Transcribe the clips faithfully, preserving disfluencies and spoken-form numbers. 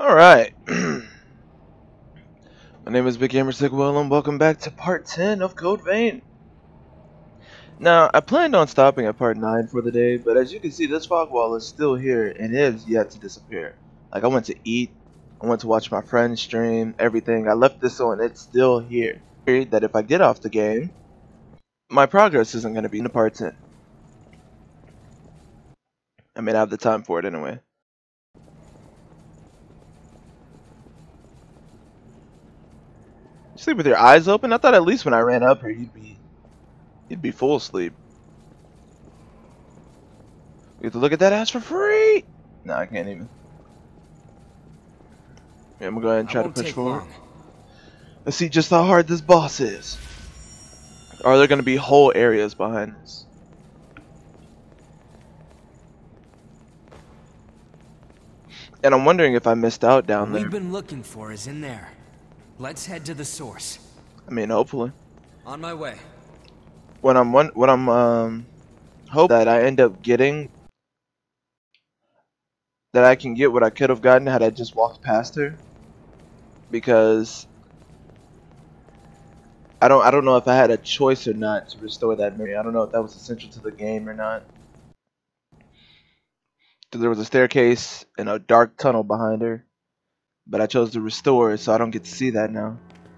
Alright. My name is Big Gamer Sigwell and welcome back to part ten of Code Vein. Now, I planned on stopping at part nine for the day, but as you can see, this fog wall is still here and it is yet to disappear. Like, I went to eat, I went to watch my friends stream, everything. I left this on, it's still here. That if I get off the game, my progress isn't going to be in the part ten. I mean, I have the time for it anyway. Sleep with your eyes open? I thought at least when I ran up here, you'd be, you'd be full asleep. You have to look at that ass for free. No, I can't even. Yeah, I'm gonna go ahead and try to push forward. Long. Let's see just how hard this boss is. Are there gonna be whole areas behind this? And I'm wondering if I missed out down what there. We've been looking for is in there. Let's head to the source. I mean, hopefully. On my way. What I'm what I'm um hope that I end up getting, that I can get what I could have gotten had I just walked past her, because I don't I don't know if I had a choice or not to restore that memory. I don't know if that was essential to the game or not. There was a staircase and a dark tunnel behind her, but I chose to restore it, so I don't get to see that now.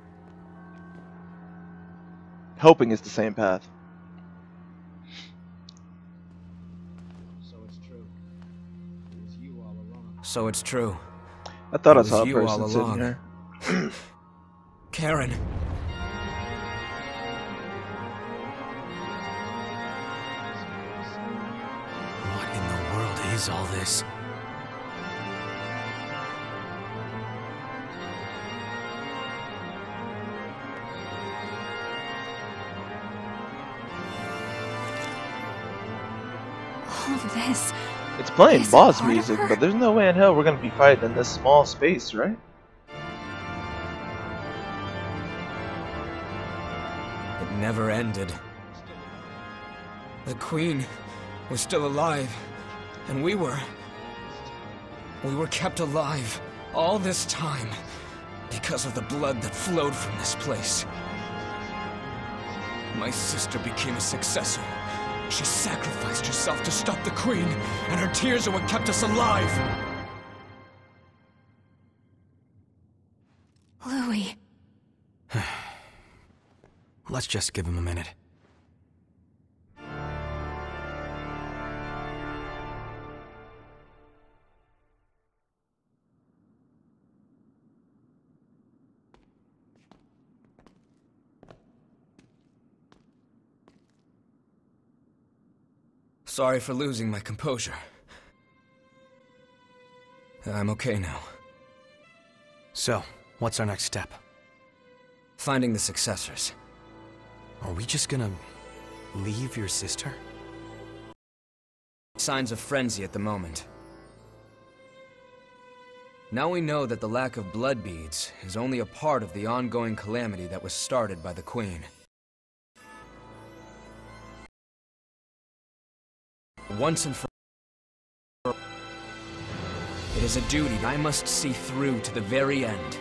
Hoping it's the same path. So it's true. It was you all along. So it's true. I thought it I saw a you person all sitting along. here. Karen. What in the world is all this? All of this. It's playing Is it boss part of music, her? but there's no way in hell we're gonna be fighting in this small space, right? It never ended. The Queen was still alive, and we were... We were kept alive all this time because of the blood that flowed from this place. My sister became a successor. She sacrificed herself to stop the Queen, and her tears are what kept us alive. Louis. Let's just give him a minute. Sorry for losing my composure. I'm okay now. So, what's our next step? Finding the successors. Are we just gonna leave your sister? Signs of frenzy at the moment. Now we know that the lack of blood beads is only a part of the ongoing calamity that was started by the Queen. Once and for all, it is a duty I must see through to the very end.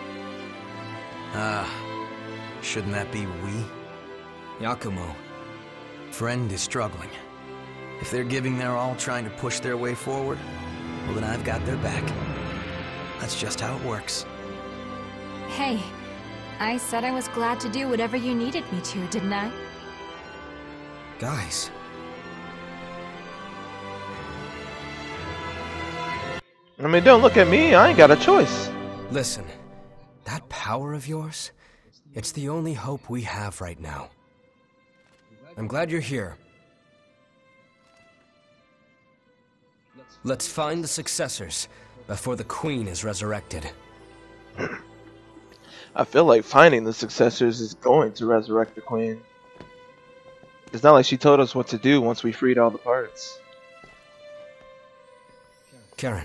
Ah, shouldn't that be we? Yakumo. Friend is struggling. If they're giving their all trying to push their way forward, well then I've got their back. That's just how it works. Hey, I said I was glad to do whatever you needed me to, didn't I? Guys. I mean, don't look at me. I ain't got a choice. Listen, that power of yours, it's the only hope we have right now. I'm glad you're here. Let's find the successors before the Queen is resurrected. I feel like finding the successors is going to resurrect the Queen. It's not like she told us what to do once we freed all the parts. Karen.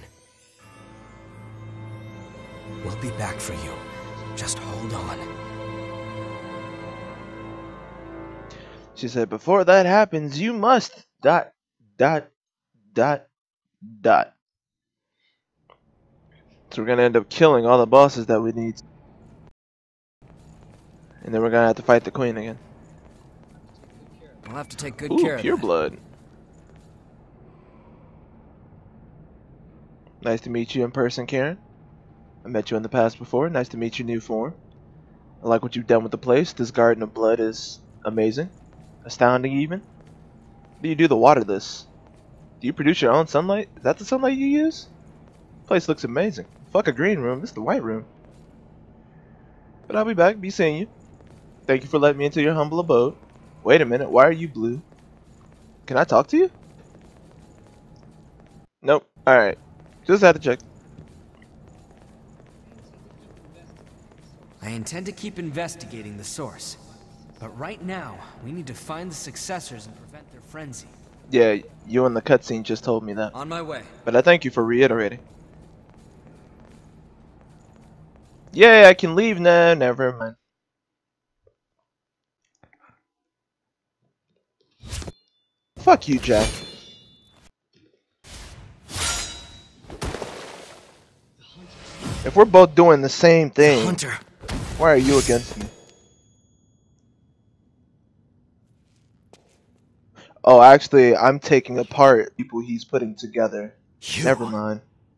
We'll be back for you. Just hold on. She said, before that happens, you must dot, dot, dot, dot. So we're gonna end up killing all the bosses that we need. And then we're gonna have to fight the queen again. I'll have to take good Ooh, care of pure that. blood. Nice to meet you in person, Karen. I met you in the past before. Nice to meet your new form. I like what you've done with the place. This garden of blood is amazing. Astounding, even. How do you do the water this? Do you produce your own sunlight? Is that the sunlight you use? The place looks amazing. Fuck a green room. This is the white room. But I'll be back. Be seeing you. Thank you for letting me into your humble abode. Wait a minute. Why are you blue? Can I talk to you? Nope. Alright. Just had to check. I intend to keep investigating the source. But right now, we need to find the successors and prevent their frenzy. Yeah, you in the cutscene just told me that. On my way. But I thank you for reiterating. Yay, I can leave now. Never mind. Fuck you, Jack. If we're both doing the same thing, Hunter. why are you against me? Oh, actually, I'm taking apart people he's putting together. You. Never mind.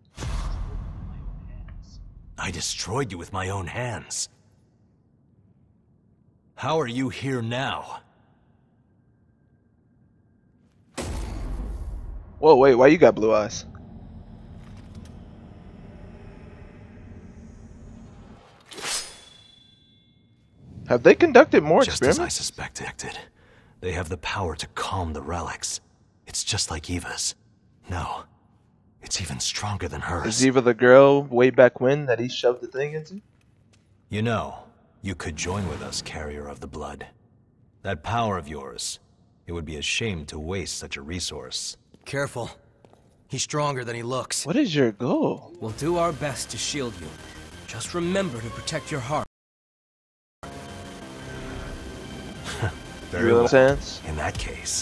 I destroyed you with my own hands. How are you here now? Whoa, wait, why you got blue eyes? Have they conducted more Just as I experiments? suspected. They have the power to calm the relics. It's just like Eva's. No, it's even stronger than hers. Is Eva the girl way back when that he shoved the thing into? You know, you could join with us, Carrier of the Blood. That power of yours, it would be a shame to waste such a resource. Careful. He's stronger than he looks. What is your goal? We'll do our best to shield you. Just remember to protect your heart. Very Real well. sense. In that case.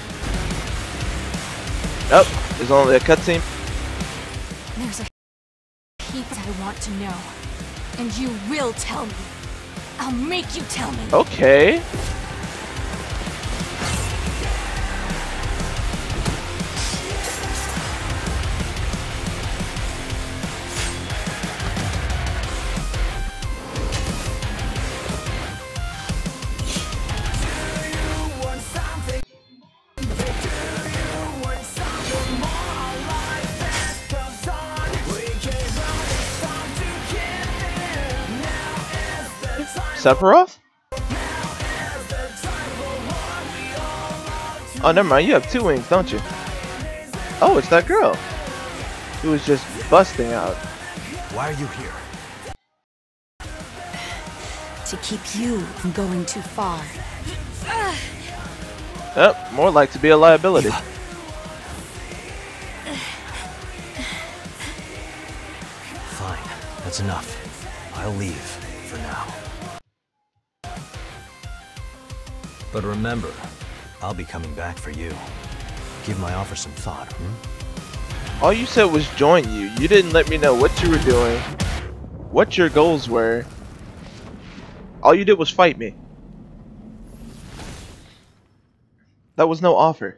Nope, there's only a cutscene. There's a heap that I want to know. And you will tell me. I'll make you tell me. Okay. Sephiroth? Oh, never mind. You have two wings, don't you? Oh, it's that girl who was just busting out. Why are you here? To keep you from going too far. Yep, more like to be a liability. Eva. Fine, that's enough. I'll leave for now. But remember, I'll be coming back for you. Give my offer some thought, hmm? All you said was join you. You didn't let me know what you were doing, what your goals were. All you did was fight me. That was no offer.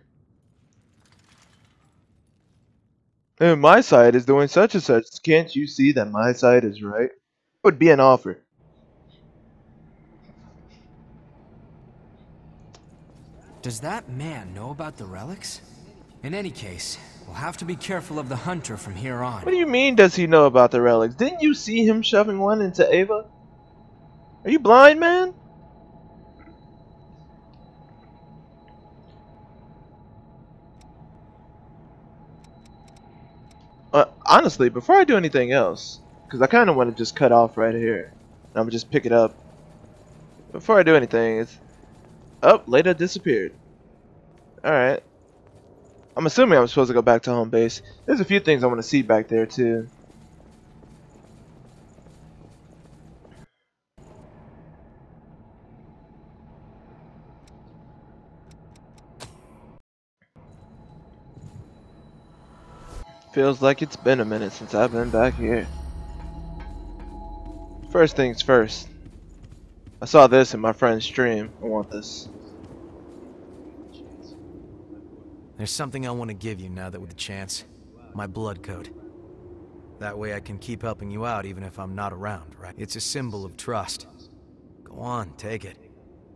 And my side is doing such and such. Can't you see that my side is right? It would be an offer. Does that man know about the relics? In any case, we'll have to be careful of the Hunter from here on. What do you mean does he know about the relics? Didn't you see him shoving one into Ava? Are you blind, man? Uh, honestly, before I do anything else, because I kind of want to just cut off right here, and I'm gonna just pick it up. Before I do anything, it's oh, Leda disappeared. All right. I'm assuming I'm supposed to go back to home base. There's a few things I want to see back there too. Feels like it's been a minute since I've been back here. First things first. I saw this in my friend's stream. I want this. There's something I want to give you now that with the chance. My blood code. That way I can keep helping you out even if I'm not around, right? It's a symbol of trust. Go on, take it.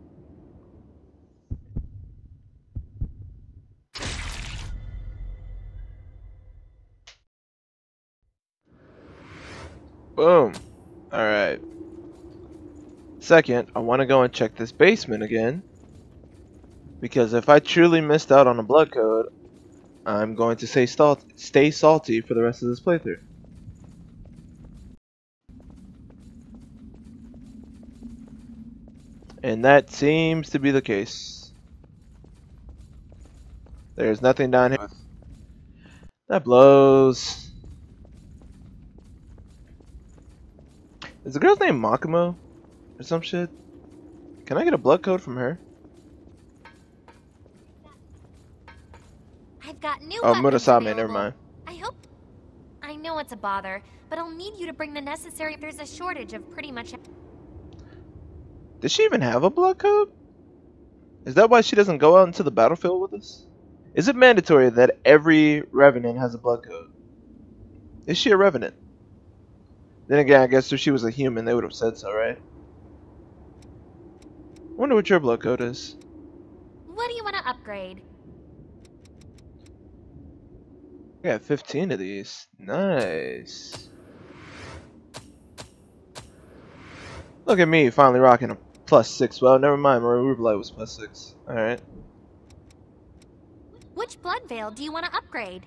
Boom. Alright. Second, I want to go and check this basement again. Because if I truly missed out on a blood code, I'm going to stay, salt stay salty for the rest of this playthrough. And that seems to be the case. There's nothing down here. That blows. Is the girl's name Makimo? Or some shit? Can I get a blood code from her? I've got new Oh, weapons Murasame, available. never mind. I hope... I know it's a bother, but I'll need you to bring the necessary... There's a shortage of pretty much... Does she even have a blood code? Is that why she doesn't go out into the battlefield with us? Is it mandatory that every Revenant has a blood code? Is she a Revenant? Then again, I guess if she was a human, they would have said so, right? Wonder what your blood code is. What do you want to upgrade? I got fifteen of these. Nice. Look at me, finally rocking a plus six. Well, never mind. Maria Rubelite was plus six. Alright. Which blood veil do you want to upgrade?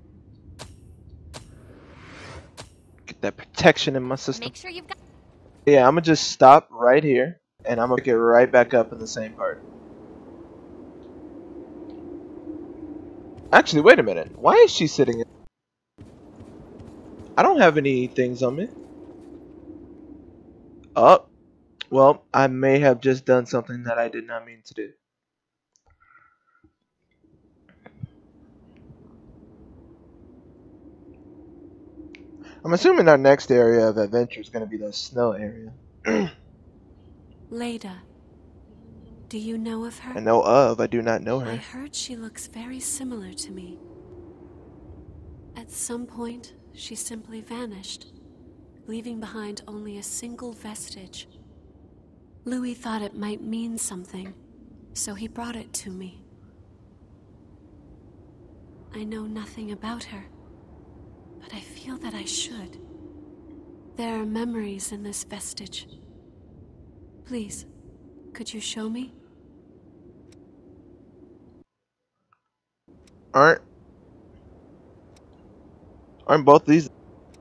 Get that protection in my system. Make sure you've got... Yeah, I'm gonna just stop right here, and I'm gonna pick it right back up in the same part. Actually, wait a minute. Why is she sitting in... I don't have any things on me. Oh. Well, I may have just done something that I did not mean to do. I'm assuming our next area of adventure is going to be the snow area. Leda. Do you know of her? I know of, I do not know I her. heard she looks very similar to me. At some point, she simply vanished, leaving behind only a single vestige. Louis thought it might mean something, so he brought it to me. I know nothing about her, but I feel that I should. There are memories in this vestige. Please, could you show me? Aren't aren't both these?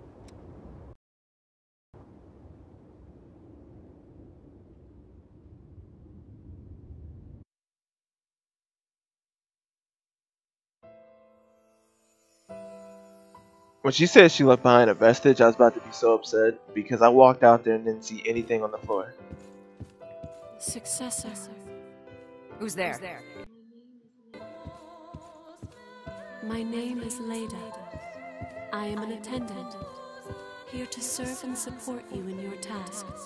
When she said she left behind a vestige, I was about to be so upset because I walked out there and didn't see anything on the floor. Successor. Who's there? My name is Leda. I am an attendant, here to serve and support you in your tasks.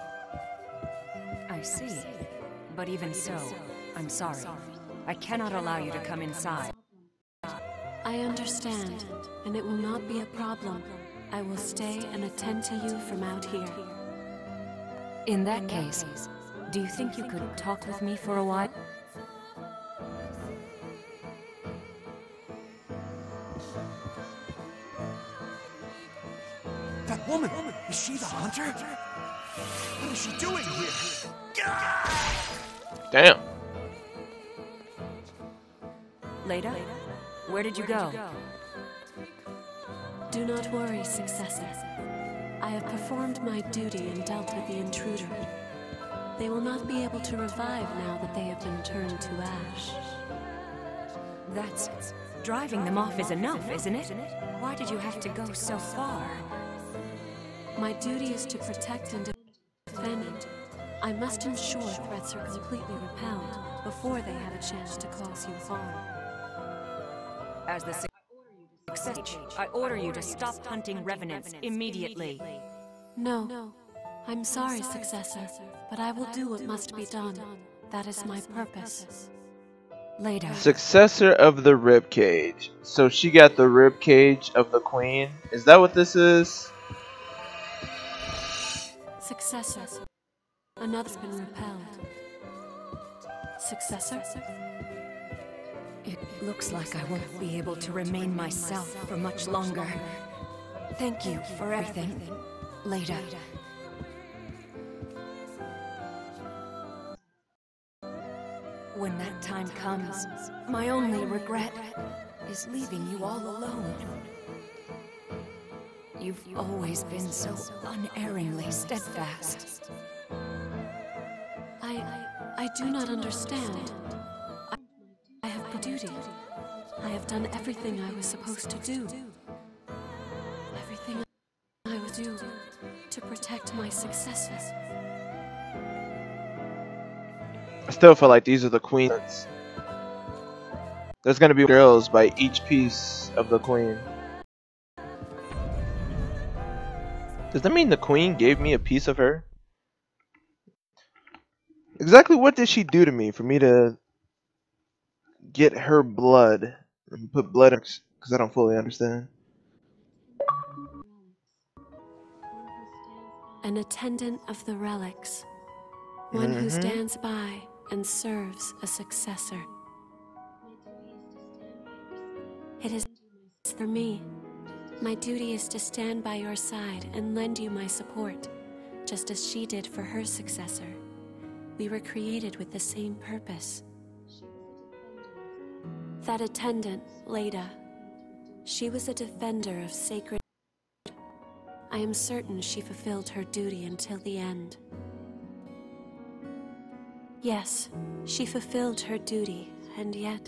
I see. But even so, I'm sorry. I cannot allow you to come inside. I understand, and it will not be a problem. I will stay and attend to you from out here. In that case, do you think you could talk with me for a while? That woman! Is she the hunter? What is she doing here? Damn. Leda? Where did you go? Do not worry, Successor. I have performed my duty and dealt with the intruder. They will not be able to revive now that they have been turned to ash. That's... driving them off is enough, isn't it? Why did you have to go so far? My duty is to protect and defend. I must ensure threats are completely repelled before they have a chance to cause you harm. As the Successor, I order you to stop hunting revenants immediately. No. I'm sorry, Successor, but I will do what must be done. That is my purpose. Later. Successor of the ribcage. So she got the ribcage of the queen. Is that what this is? Successor. Another's been repelled. Successor? It looks like I won't be able to remain myself for much longer. Thank you for everything. Later. When that time comes, my only regret is leaving you all alone. You've always been so unerringly steadfast. I... I do not understand. I, I have a duty. I have done everything I was supposed to do. Everything I would do to protect my successor. I still feel like these are the queens. There's gonna be girls by each piece of the queen. Does that mean the queen gave me a piece of her? Exactly what did she do to me for me to get her blood and put blood in? Because I don't fully understand. An attendant of the relics. One Mm-hmm. who stands by and serves a successor. It is for me. My duty is to stand by your side and lend you my support, just as she did for her successor. We were created with the same purpose. That attendant, Leda, she was a defender of sacred. I am certain she fulfilled her duty until the end. Yes, she fulfilled her duty, and yet...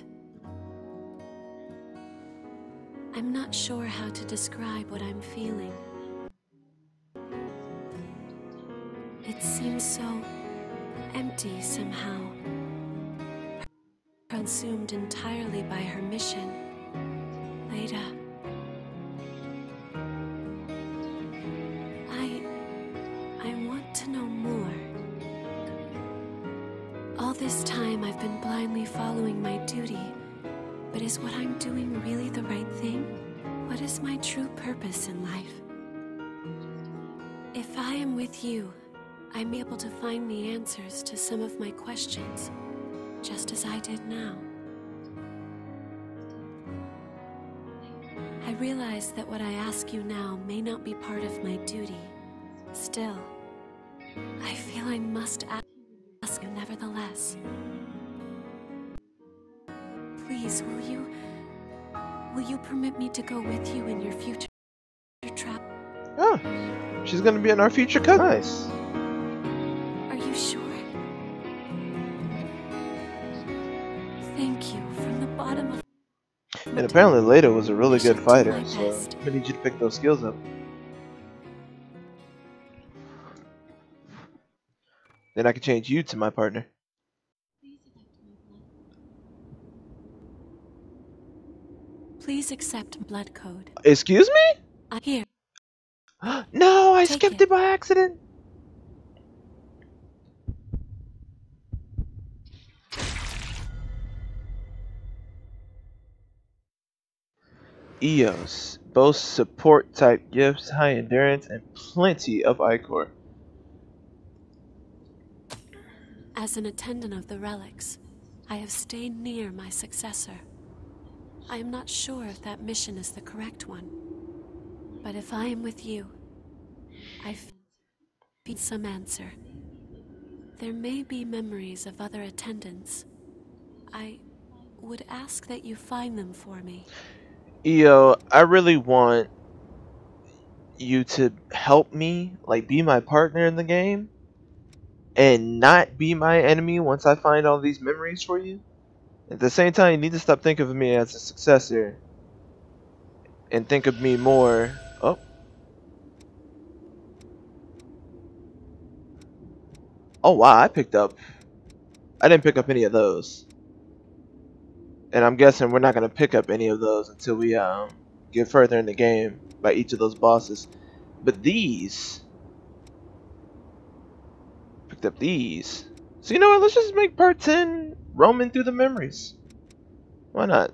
I'm not sure how to describe what I'm feeling. It seems so empty somehow. Consumed entirely by her mission. Leda. I... I want to know more. All this time I've been blindly following my duty, but is what I'm doing really the right thing? What is my true purpose in life? If I am with you, I'm able to find the answers to some of my questions, just as I did now. I realize that what I ask you now may not be part of my duty. Still, I feel I must ask you nevertheless. Please, will you... will you permit me to go with you in your future travel? Oh, she's gonna be in our future cut. Nice. Are you sure? Thank you from the bottom of... And apparently Leda was a really I good shall do fighter, my so best. I need you to pick those skills up. Then I can change you to my partner. Please accept blood code. Excuse me? I here. No, I Take skipped it. it by accident. Eos boasts support type gifts, high endurance, and plenty of ichor. As an attendant of the relics, I have stayed near my successor. I am not sure if that mission is the correct one, but if I am with you, I feel some answer. There may be memories of other attendants. I would ask that you find them for me. Eo, I really want you to help me, like be my partner in the game, and not be my enemy once I find all these memories for you. At the same time, you need to stop thinking of me as a successor and think of me more. Oh. Oh wow, I picked up. I didn't pick up any of those. And I'm guessing we're not going to pick up any of those until we um, get further in the game by each of those bosses. But these, picked up these. So you know what? Let's just make part ten roaming through the memories. Why not?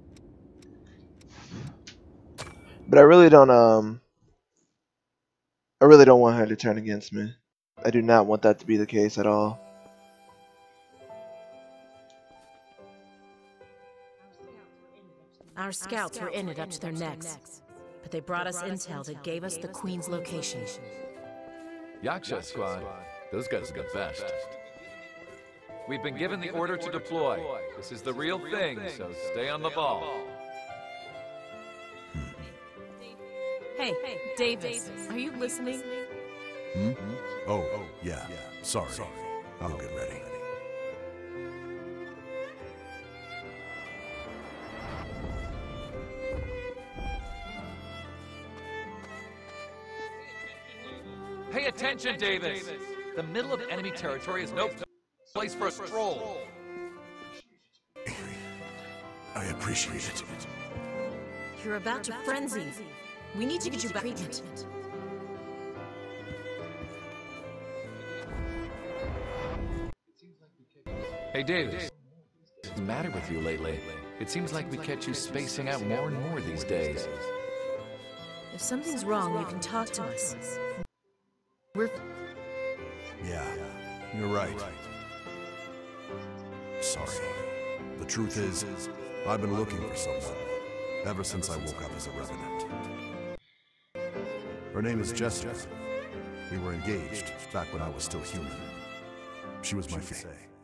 But I really don't um I really don't want her to turn against me. I do not want that to be the case at all. Our scouts were in it up to their necks, but they brought us intel that gave us the Queen's location. Yaksha squad, those guys are the best. We've been given the order to deploy. This is the real thing, so stay on the ball. Hey, Davis, are you listening? Hmm? Oh, oh, yeah. Sorry. I'll get ready. Pay attention, Davis! The middle of enemy territory is no place for a stroll. I appreciate it. You're about to frenzy. We need to get you back treatment. Hey, Davis. What's the matter with you lately? It seems like we catch you spacing out more and more these days. If something's wrong, you can talk to us. We're... Yeah, you're right. Sorry. The truth is, I've been looking for someone ever since I woke up as a revenant. Her name is Jessica. We were engaged back when I was still human. She was my fiancée.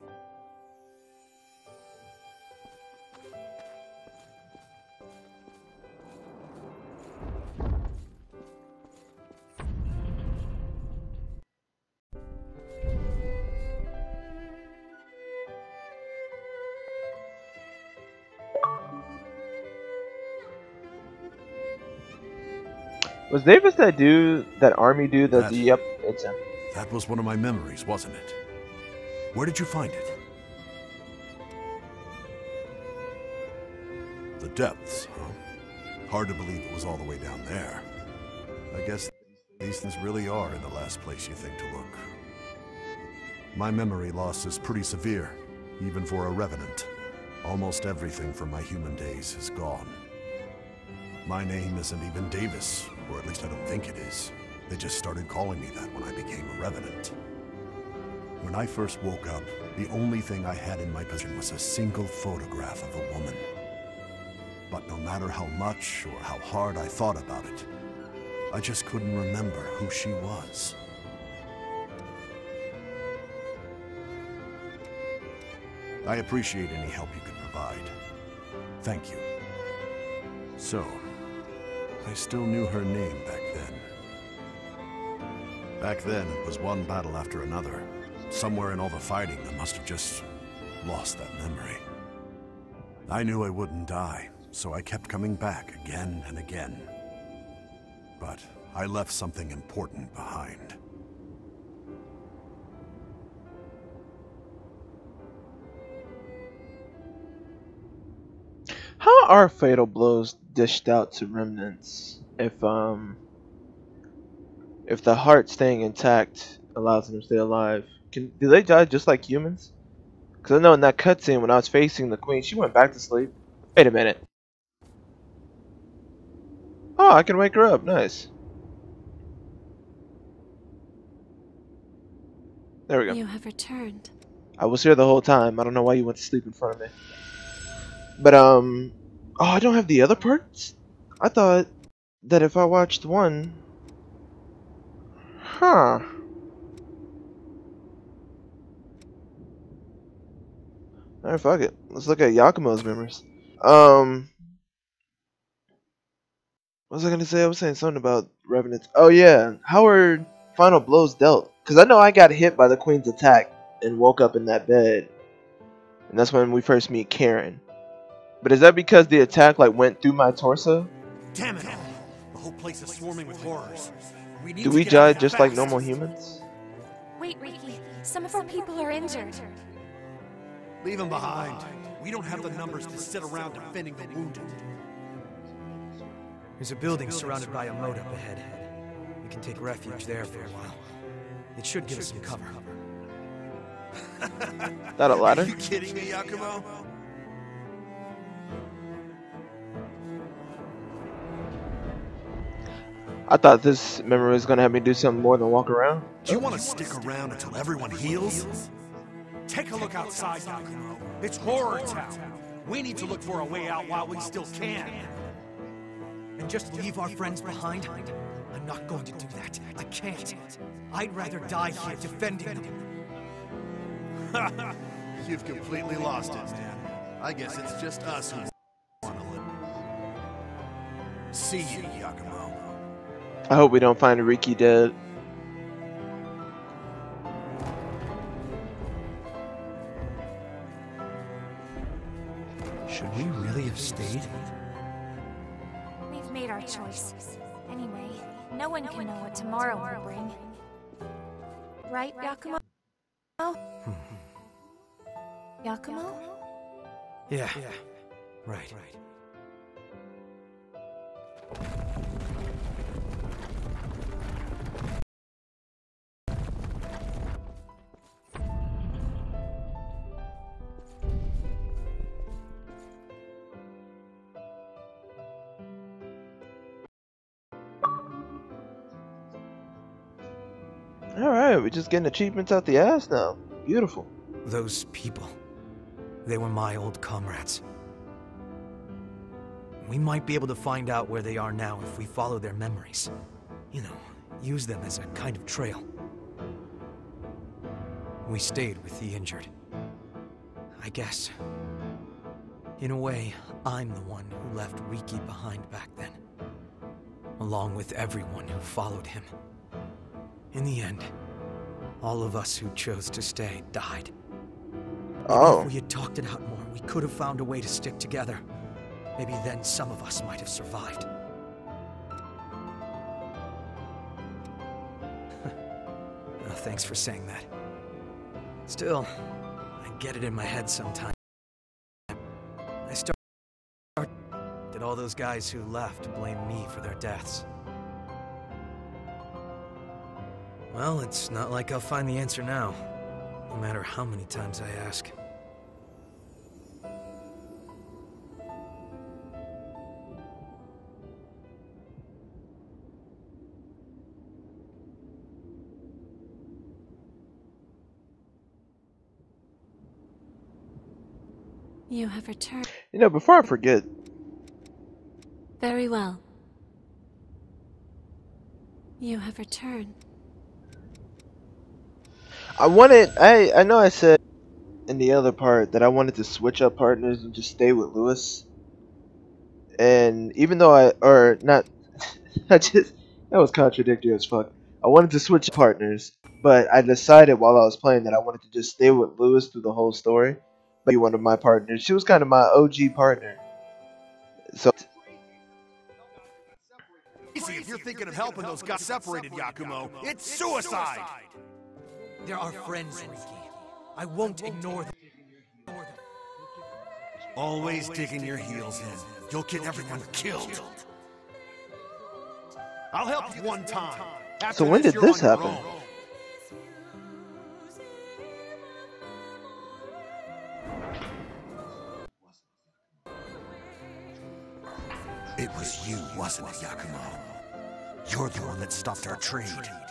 Was Davis that dude, that army dude that, That- the, yep, it's him. That was one of my memories, wasn't it? Where did you find it? The depths, huh? Hard to believe it was all the way down there. I guess these things really are in the last place you think to look. My memory loss is pretty severe, even for a revenant. Almost everything from my human days is gone. My name isn't even Davis, or at least I don't think it is. They just started calling me that when I became a revenant. When I first woke up, the only thing I had in my possession was a single photograph of a woman. But no matter how much or how hard I thought about it, I just couldn't remember who she was. I appreciate any help you can provide. Thank you. So, I still knew her name back then. Back then, it was one battle after another. Somewhere in all the fighting, I must have just lost that memory. I knew I wouldn't die, so I kept coming back again and again. But I left something important behind. How are fatal blows dished out to remnants if um if the heart staying intact allows them to stay alive? Can do they die just like humans? Because I know in that cutscene when I was facing the queen, she went back to sleep. Wait a minute. Oh, I can wake her up. Nice. There we go. You have returned. I was here the whole time. I don't know why you went to sleep in front of me. But, um... oh, I don't have the other parts? I thought that if I watched one... Huh. Alright, fuck it. Let's look at Yakumo's memories. Um... What was I gonna say? I was saying something about Revenants. Oh yeah, how are final blows dealt? Because I know I got hit by the Queen's attack and woke up in that bed. And that's when we first meet Karen. But is that because the attack like went through my torso? Damn it! The whole place is swarming with horrors. We need Do to we get out of die here just like fast. normal humans? Wait, Riki. Some of our people are injured. Leave them behind. We don't have the numbers to sit around defending the wounded. There's a building surrounded by a moat up ahead. We can take refuge there for a while. It should give us some cover. That a ladder? Are you kidding me, Yakumo? I thought this memory was gonna have me do something more than walk around. Do you want to stick around until everyone heals? Take a look outside, Yakumo. It's horror town. We need to look for a way out while we still can. And just leave our friends behind? I'm not going to do that. I can't. I'd rather die here defending them. You've completely lost it, man. I guess it's just us who want to live. See you, Yakumo. I hope we don't find Riki dead. Should we really have stayed? We've made our choice. Anyway, no one can know what tomorrow will bring. Right, Yakumo? Yakumo? Yeah. Right. Alright, we're just getting achievements out the ass now. Beautiful. Those people. They were my old comrades. We might be able to find out where they are now if we follow their memories. You know, use them as a kind of trail. We stayed with the injured. I guess. In a way, I'm the one who left Riki behind back then. Along with everyone who followed him. In the end, all of us who chose to stay died. Oh. If we had talked it out more, we could have found a way to stick together. Maybe then some of us might have survived. Oh, thanks for saying that. Still, I get it in my head sometimes. I start that all those guys who left blame me for their deaths. Well, it's not like I'll find the answer now, no matter how many times I ask. You have returned. You know, before I forget, Very well. You have returned. I wanted, I, I know I said in the other part that I wanted to switch up partners and just stay with Louis. And even though I, or not, I just, that was contradictory as fuck. I wanted to switch partners, but I decided while I was playing that I wanted to just stay with Louis through the whole story. Be one of my partners. She was kind of my O G partner. So. If you're thinking of helping those guys separated, Yakumo, it's suicide! They're our friends, Riki. I won't ignore them. Always digging your heels in. You'll get everyone killed. I'll help you one time. After So when this, did you're this on your happen? own. It was you, wasn't it, Yakumo? You're the one that stopped our trade.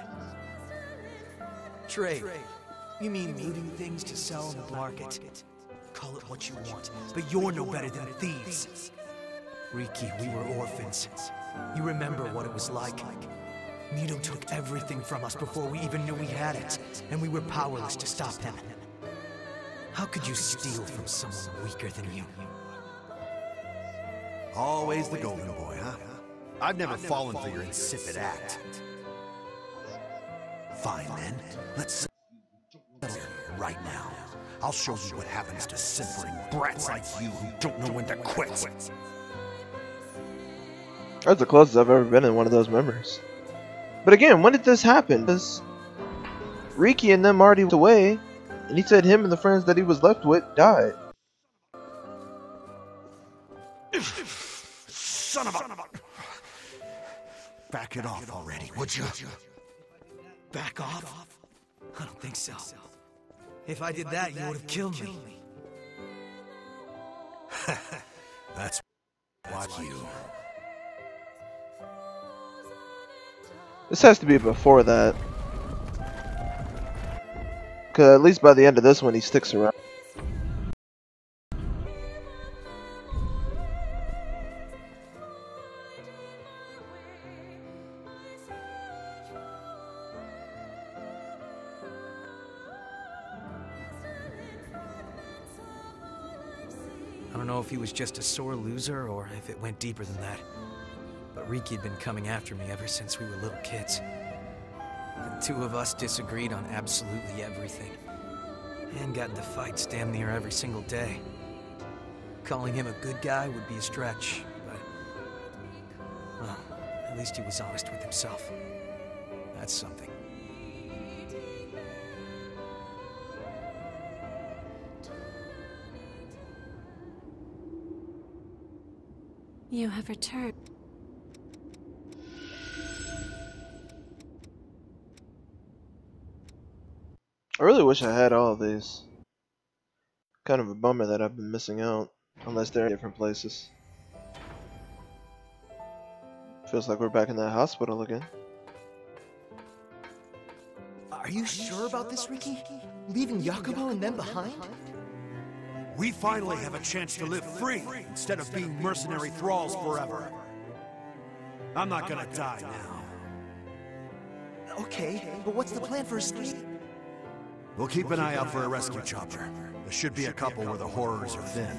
Trade? You mean looting things to sell in the market? Call it what you want, but you're no better than thieves. Riki, we were orphans. You remember what it was like? Mido took everything from us before we even knew we had it, and we were powerless to stop him. How could you steal from someone weaker than you? Always the golden boy, huh? I've never fallen for your insipid act. Fine, then. Let's settle here right now. I'll show you what happens to simpering brats like you who don't know when to quit. That's the closest I've ever been in one of those memories. But again, when did this happen? Because Riki and them already went away, and he said him and the friends that he was left with died. Son of a... Back it off already, would you? Back off? I don't think so. If I did that, you would have killed me. That's what you... This has to be before that. Cause at least by the end of this one he sticks around. I don't know if he was just a sore loser or if it went deeper than that. But Riki had been coming after me ever since we were little kids. The two of us disagreed on absolutely everything. And got into fights damn near every single day. Calling him a good guy would be a stretch, but... well, at least he was honest with himself. That's something. You have returned. I really wish I had all of these. Kind of a bummer that I've been missing out, unless they're in different places. Feels like we're back in that hospital again. Are you sure about this, Riki? Leaving Yakumo and them behind? We finally have a chance to live free instead of being mercenary thralls forever. I'm not gonna die now. Okay, but what's the plan for escape? We'll keep an eye out for a rescue chopper. There should be a couple where the horrors are thin.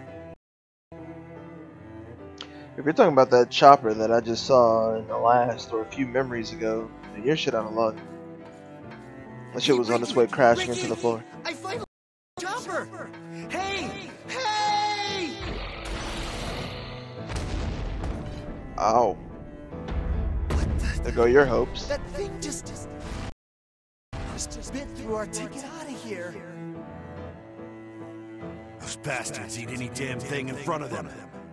If you're talking about that chopper that I just saw in the last or a few memories ago, then you're shit out of luck. That shit was on its way crashing into the floor. I finally chopper! Hey! Hey! Ow. There go your hopes. That thing just... just... just bit through our ticket out of here. Those bastards eat any damn thing in front of them.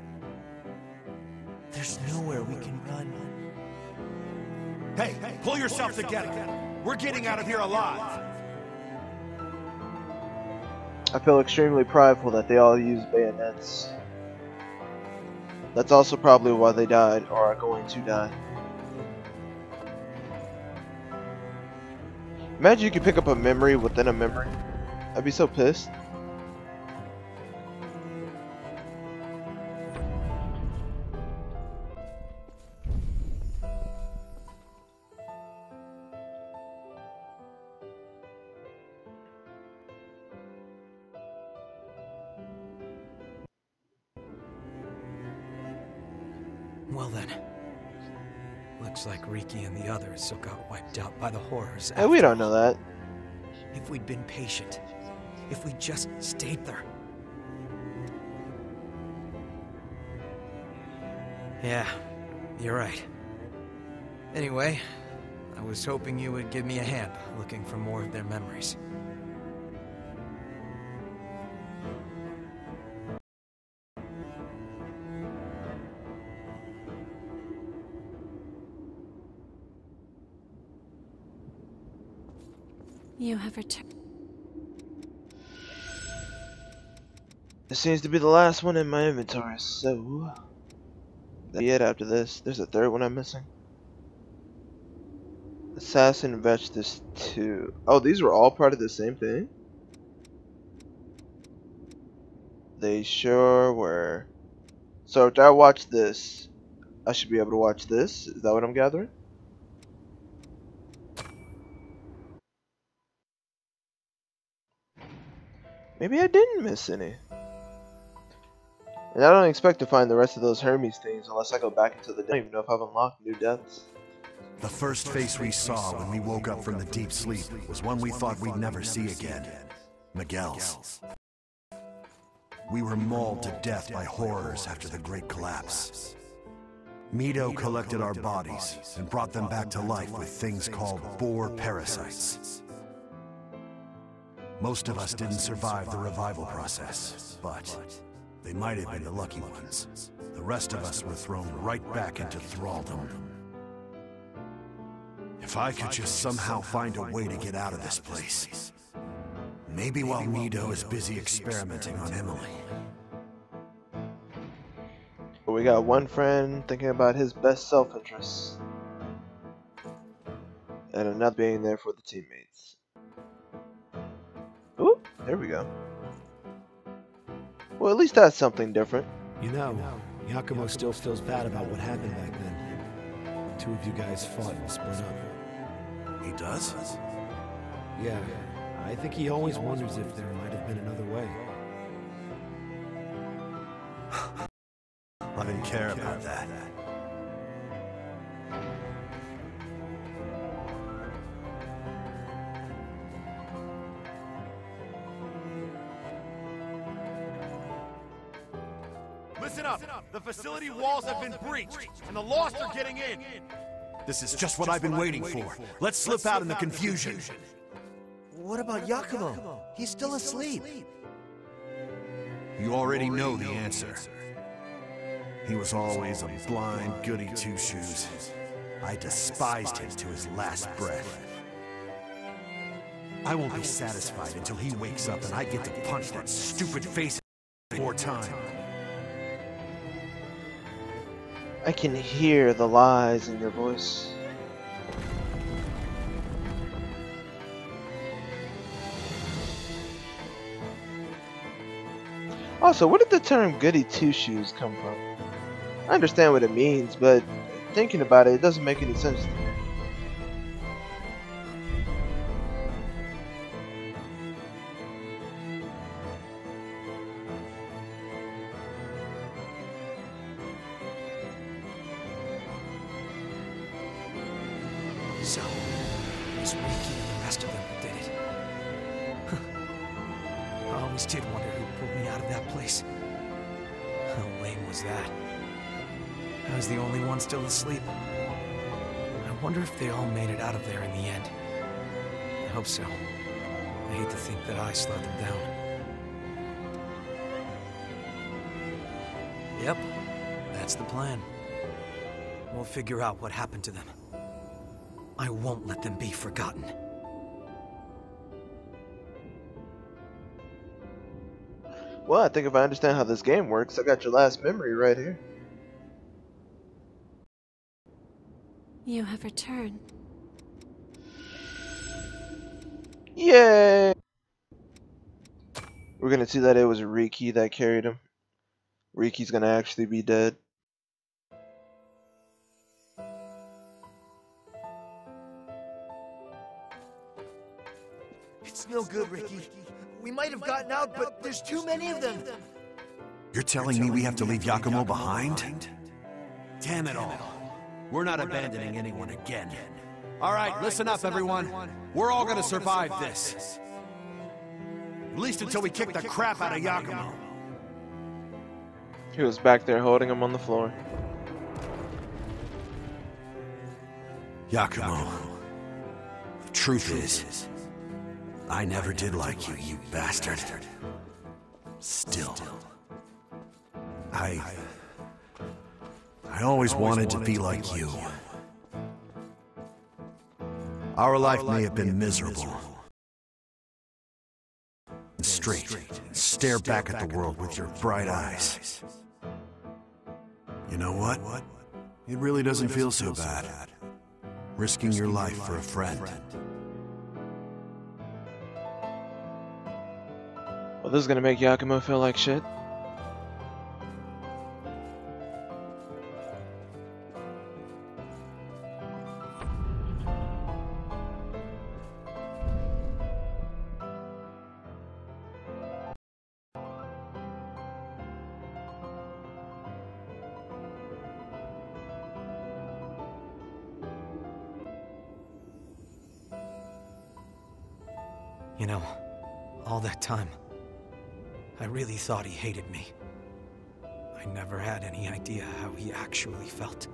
There's nowhere we can run. Hey, pull yourself together. We're getting out of here alive. I feel extremely prideful that they all use bayonets. That's also probably why they died or are going to die. Imagine you could pick up a memory within a memory. I'd be so pissed. Well then. Looks like Riki and the others so got wiped out by the horrors. Hey, we don't know that. If we'd been patient, if we just stayed there. Yeah, you're right. Anyway, I was hoping you would give me a hand looking for more of their memories. You have returned. This seems to be the last one in my inventory, so that'll be it after this. There's a third one I'm missing. Assassin Vestus two. Oh, these were all part of the same thing? They sure were. So if I watch this, I should be able to watch this? Is that what I'm gathering? Maybe I didn't miss any. And I don't expect to find the rest of those Hermes things unless I go back into the... I don't even know if I've unlocked new depths. The first face we saw when we woke up from the deep sleep was one we thought we'd never see again. Miguel's. We were mauled to death by horrors after the Great Collapse. Mido collected our bodies and brought them back to life with things called boar parasites. Most of us didn't survive the revival process, but they might have been the lucky ones. The rest of us were thrown right back into thraldom. If I could just somehow find a way to get out of this place. Maybe while Nido is busy experimenting on Emily. But we got one friend thinking about his best self-interests, and another being there for the teammates. Ooh, there we go. Well, at least that's something different. You know, Yakumo still feels bad about what happened back then. The two of you guys fought and split up. He does? Yeah, I think he always wonders if there might have been another way. I didn't care about that. Listen up! The facility walls have been breached, and the Lost are getting in! This is just what I've been waiting for. Let's slip out in the confusion. What about Yakumo? He's still asleep. You already know the answer. He was always a blind goody two-shoes. I despised him to his last breath. I won't be satisfied until he wakes up and I get to punch that stupid face more time. I can hear the lies in your voice. Also, where did the term goody two-shoes come from? I understand what it means, but thinking about it, it doesn't make any sense to me. So, it was Riki and the rest of them who did it. Huh. I always did wonder who pulled me out of that place. How lame was that? I was the only one still asleep. I wonder if they all made it out of there in the end. I hope so. I hate to think that I slowed them down. Yep, that's the plan. We'll figure out what happened to them. I won't let them be forgotten. Well, I think if I understand how this game works, I got your last memory right here. You have returned. Yay! We're gonna see that it was Riki that carried him. Riki's gonna actually be dead. It's no good, Riki. We might have gotten out, but there's too many of them. You're telling me we have to leave Yakumo behind? Damn it all. We're not abandoning anyone again. All right, listen up, everyone. We're all gonna survive this. At least until we kick the crap out of Yakumo. He was back there holding him on the floor. Yakumo. The truth is, I never did like you, you bastard. Still, I... I always wanted to be like you. Our life may have been miserable. Straight, stare back at the world with your bright eyes. You know what? It really doesn't feel so bad. Risking your life for a friend. Well, this is gonna make Yakumo feel like shit. You know, all that time, I really thought he hated me. I never had any idea how he actually felt.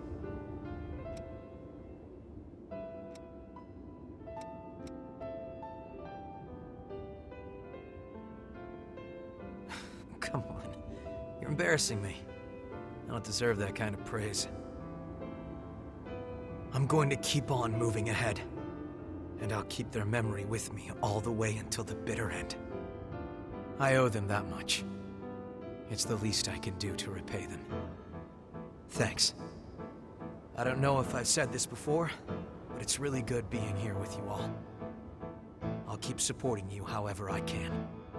Come on, you're embarrassing me. I don't deserve that kind of praise. I'm going to keep on moving ahead. and I'll keep their memory with me all the way until the bitter end. I owe them that much. It's the least I can do to repay them. Thanks. I don't know if I've said this before, but it's really good being here with you all. I'll keep supporting you however I can.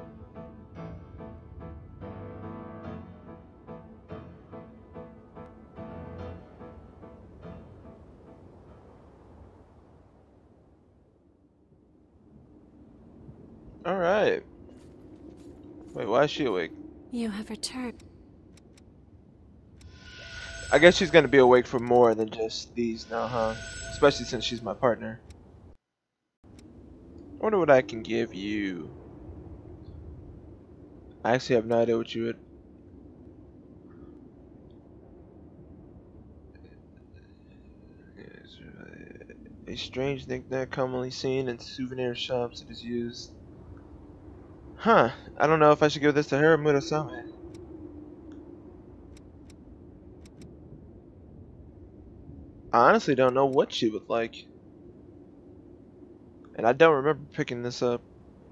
Alright. Wait, why is she awake? You have returned. I guess she's gonna be awake for more than just these now, huh? Especially since she's my partner. I wonder what I can give you. I actually have no idea what you would. A strange knickknack commonly seen in souvenir shops. It is used. Huh. I don't know if I should give this to her or Murasame. I honestly don't know what she would like. And I don't remember picking this up.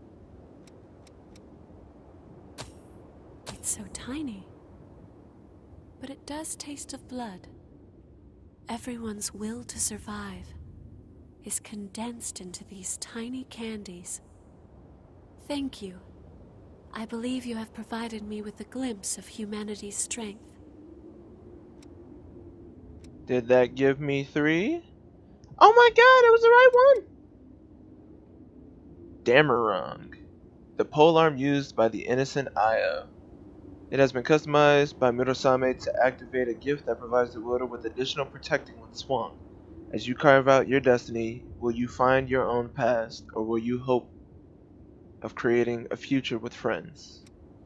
It's so tiny. But it does taste of blood. Everyone's will to survive is condensed into these tiny candies. Thank you. I believe you have provided me with a glimpse of humanity's strength. Did that give me three? Oh my god, it was the right one! Damarung, the polearm used by the innocent Aya. It has been customized by Murasame to activate a gift that provides the wielder with additional protecting when swung. As you carve out your destiny, will you find your own past, or will you hope of creating a future with friends?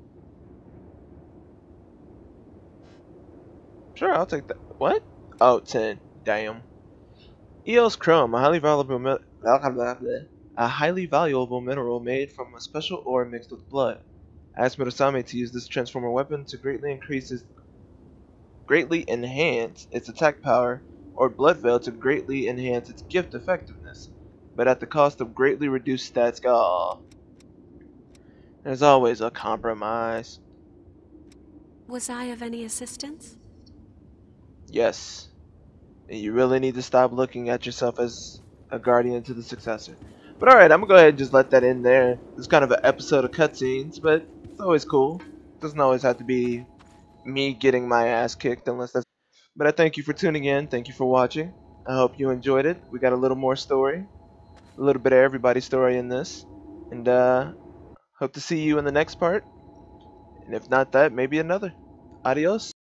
Sure, I'll take that. What? Oh, ten. Damn. Eos Chrome, a highly valuable a highly valuable mineral made from a special ore mixed with blood. Ask Murasame to use this transformer weapon to greatly increase its, greatly enhance its attack power, or Blood Veil to greatly enhance its gift effectiveness, but at the cost of greatly reduced stats. Aww. There's always a compromise. Was I of any assistance? Yes. And you really need to stop looking at yourself as a guardian to the successor. But alright, I'm gonna go ahead and just let that in there. It's kind of an episode of cutscenes, but it's always cool. It doesn't always have to be me getting my ass kicked unless that's... But I thank you for tuning in. Thank you for watching. I hope you enjoyed it. We got a little more story. A little bit of everybody's story in this. And uh, hope to see you in the next part. And if not that, maybe another. Adios.